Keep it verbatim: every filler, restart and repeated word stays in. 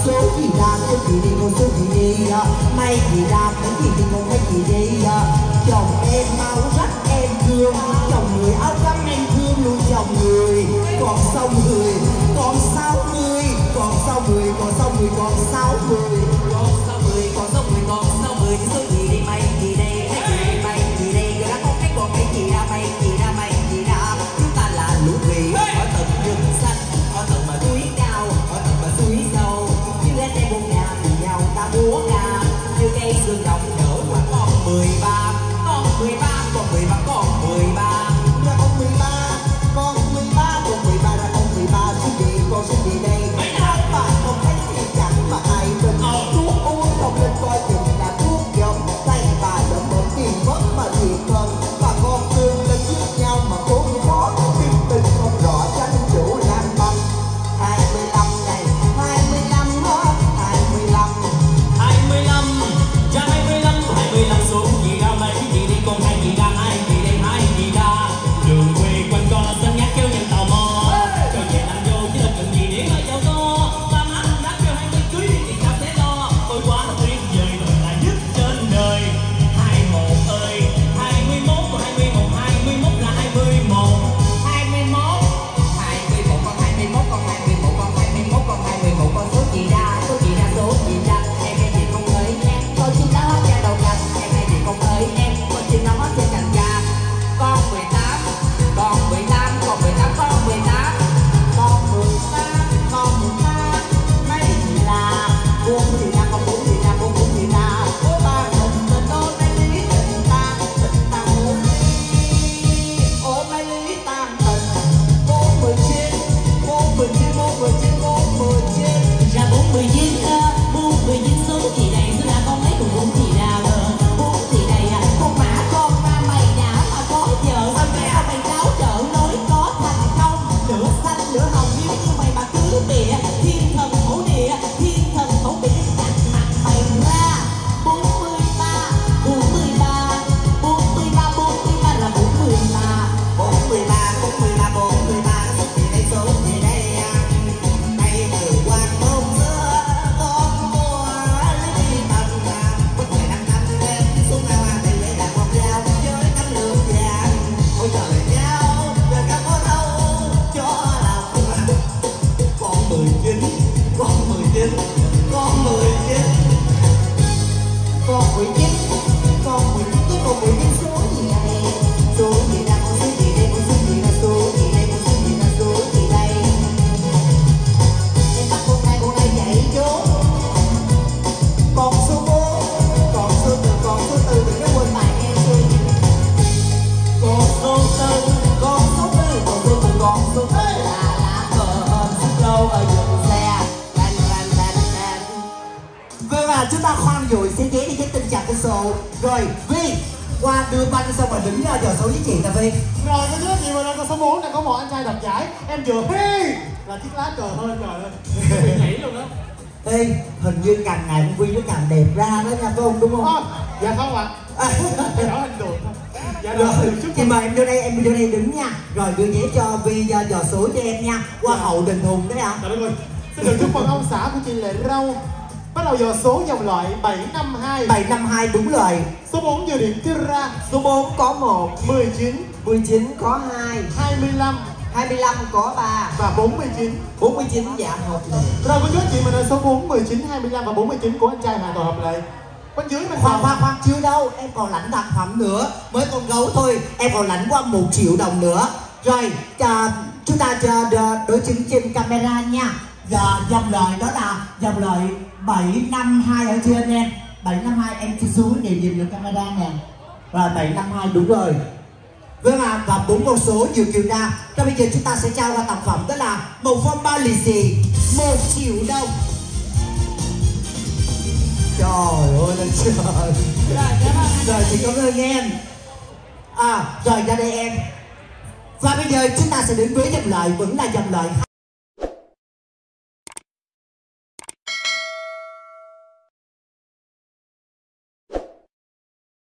số gì ra số gì đi con số gì đi mấy gì ra mấy gì đi con mấy gì đi chồng em mau rất em thương chồng người áo trắng em thương luôn chồng người còn sau người còn sáu mươi còn sau mười còn sau mười còn sáu mươi còn sau mười còn sau mười còn sau mười thì số gì đi mấy gì đây mấy gì đi mấy gì đây rồi đã có cái còn mấy gì ra mấy gì ra mấy gì ra chúng ta là lũ quỷ ở tận rừng xanh ở tận mà núi cao ở tận mà suối sâu như lên đây buông nhà cùng nhau ta múa ca như cây xương rồng nở qua con mười ba con mười ba con mười ba con mười ba ra con mười ba con mười ba con mười ba ra con mười ba số gì con số gì đây các bạn không thấy gì chẳng mà ai bên thuốc uống không nên coi chừng là thuốc dòng tay bà đỡ một tiền mất mà thiệt hơn và con thương lên giết nhau mà cố khó tim tình không rõ tranh chủ lan băng hai mươi lăm này hai mươi lăm hết hai mươi lăm hai mươi lăm ra hai mươi lăm hai mươi lăm số gì ra mấy gì đi con hai gì ra hai gì đây hai gì ra đường quê quanh co sân nhát kêu nhân tò mò cho về làm vô chứ đâu cần gì để ở giàu to ba má đã kêu hai mươi cưới thì ta sẽ lo tôi quá tuyệt vời rồi là nhất trên đời hai một ơi hai mươi mốt còn hai mươi một hai mươi mốt là hai mươi một hai mươi mốt hai mươi một con hai mươi mốt con hai mươi mốt con hai mươi mốt con hai mươi một con số gì ra số gì ra số gì ra em hay gì không ơi em con chim đã hót ra đầu cành em hay gì không ơi em con chim nó hót trên cành ca con mười tám con mười tám con mười tám con mười tám con mười tám con mười tám mấy gì là bốn gì ra con bốn gì ra bốn bốn gì ra ôi ba mình tình ôi mấy lý tình ta tình ta ôi ôi mấy lý ta tình bốn mười chín bốn mười chín bốn mười chín bốn mười chín ra bốn mươi chín bốn mươi chín số gì đây số là con mấy cùng bốn gì ra bốn gì đây à con mã con ma mày đã mà có vợ sao mày sao mày tráo trợ lối có thành công nửa xanh nửa hồng nếu như mày mà cứ bịa thiên thần thổ địa thiên thần thổ địa đặt mặt mày ra bốn mươi ba bốn mươi ba bốn mươi ba bốn mươi ba là bốn mươi ba bốn mươi ba bốn mươi ba bốn mươi ba số gì đây số gì đây đây từ quan thôn xưa con mua lý tầm bất kể năm năm lên xuống nào mà thầy lấy đặt một dao với tấm lưỡi vàng ôi trời nhau về các có đâu cho lòng con mười chín con mười chín con mười chín con mười chín con mười chín cái con mười chín số gì đây số gì ra con số gì đây con số gì ra số gì đây con số gì ra số gì đây em bắt con này con này chạy trốn con số bốn con số từ con số từ đừng có quên bài nghe suy con số tư con số tư con số từ con số tư là lá cờ ôm xích lô ở dừng xe đan đan đan đan. Vâng à, chúng ta khoan rồi sẽ ghé đi cái tình trạng cái số rồi Vi qua đưa banh xong rồi đứng ra giờ số với chị nè Vi. Rồi cái thứ gì mà đang có số bốn đang có một anh trai đoạt giải em vừa hi là chiếc lá cờ hơn trời ơi bị nhảy luôn đó. Ê, hình như càng ngày con Vi nó càng đẹp ra đó nha phải không đúng không? À, dạ không ạ. À. Đó anh được thôi. Dạ Rồi, được chút thì mời em vô đây, em vô đây đứng nha. Rồi đưa giấy cho Vi uh, dò số cho em nha. Qua hậu đình hùng đấy ạ. Trời đất ơi. Xin được chúc mừng ông xã của chị Lệ Râu. Bắt đầu dò số dòng loại bảy năm hai. bảy năm hai đúng lời. Số bốn vừa điểm chưa ra. Số bốn có một, mười chín, mười chín có hai, hai mươi lăm, hai mươi lăm có ba và bốn mươi chín. bốn mươi chín dạ hợp lệ. Rồi cô chú anh chị mình là số bốn, mười chín, hai mươi lăm và bốn mươi chín của anh trai hoàn toàn hợp lệ. Bên dưới mình Khoan khoan khoan chưa đâu, em còn lãnh tặng phẩm nữa. Mới con gấu thôi, em còn lãnh qua một triệu đồng nữa. Rồi, à, chúng ta chờ đối chứng trên camera nha. Và dòng lời đó là dòng lời bảy năm hai ở trên em. bảy năm hai em chỉ xuống để nhìn được camera nè. Rồi bảy năm hai đúng rồi. Vâng ạ, à, và bốn con số vừa kêu ra. Rồi bây giờ chúng ta sẽ trao ra tặng phẩm đó là một phong bao lì xì một triệu đồng. Trời ơi là trời. Rồi thì cảm ơn em. À rồi ra đây em. Và bây giờ chúng ta sẽ đến với dòng lời vẫn là dòng lời